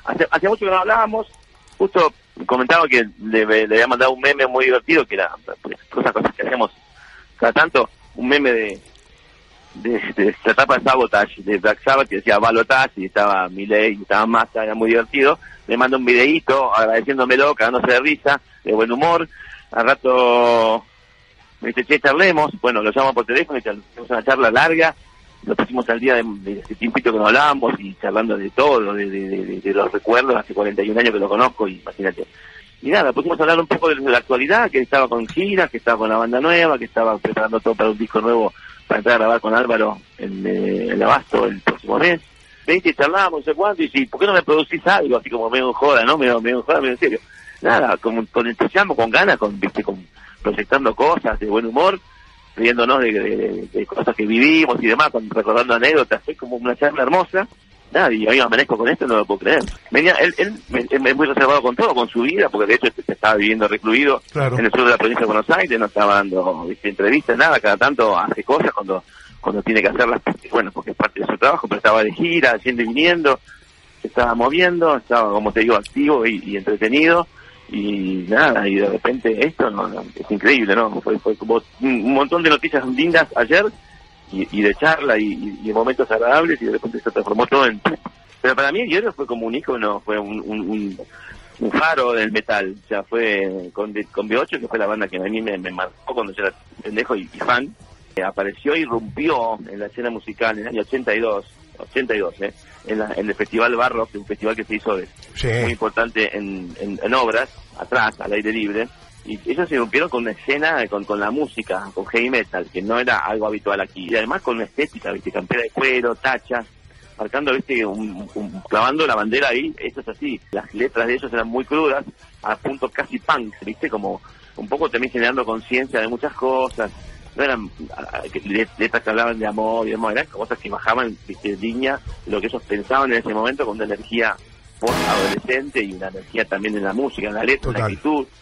Hacía mucho que no hablábamos, justo comentaba que le había mandado un meme muy divertido, que era pues, cosas que hacíamos cada tanto, un meme de la etapa de Sabotage, de Black Sabbath, que decía Balotage, y estaba Milei, y estaba Massa, era muy divertido. Le mando un videíto agradeciéndomelo, cagándose de risa, de buen humor. Al rato me dice, che, charlemos. Bueno, lo llamo por teléfono y tuvimos una charla larga. Lo pusimos al día de ese tiempito que no hablábamos y charlando de todo, de los recuerdos. Hace 41 años que lo conozco, imagínate. Y nada, pusimos a hablar un poco de la actualidad, que estaba con giras, que estaba con la banda nueva, que estaba preparando todo para un disco nuevo para entrar a grabar con Álvaro en el Abasto el próximo mes. Y charlábamos, no sé cuánto, y ¿por qué no me producís algo? Así como medio en joda, ¿no? Medio en joda, medio en serio. Nada, con entusiasmo, con ganas, con proyectando cosas de buen humor, riéndonos de cosas que vivimos y demás, recordando anécdotas. Fue como una charla hermosa. Nada, y hoy amanezco con esto, no lo puedo creer. Venía, él es muy reservado con todo, con su vida, porque de hecho estaba viviendo recluido en el sur de la provincia de Buenos Aires, no estaba dando entrevistas, nada, cada tanto hace cosas cuando tiene que hacerlas, porque es parte de su trabajo, pero estaba de gira, yendo y viniendo, se estaba moviendo, estaba, como te digo, activo y entretenido, y nada, y de repente esto es increíble, ¿no? Fue como un montón de noticias lindas ayer, y de charla y de momentos agradables, y de repente se transformó todo en... Pero para mí Lloro fue como un ícono, fue un faro del metal. O sea, fue con B8, que fue la banda que a mí me marcó cuando yo era pendejo y fan. Apareció y rompió en la escena musical en el año 82, en el Festival Barros, un festival que se hizo muy importante en obras, atrás, al aire libre. Y ellos se rompieron con una escena, con la música, con heavy metal, que no era algo habitual aquí. Y además con una estética, ¿viste? Campera de cuero, tachas, marcando, ¿viste? Clavando la bandera ahí. Eso es así. Las letras de ellos eran muy crudas, a punto casi punk, ¿viste? Como un poco también generando conciencia de muchas cosas. No eran letras que hablaban de amor y demás, eran cosas que bajaban, ¿viste? Línea de lo que ellos pensaban en ese momento, con una energía post-adolescente y una energía también en la música, en la letra, en la actitud.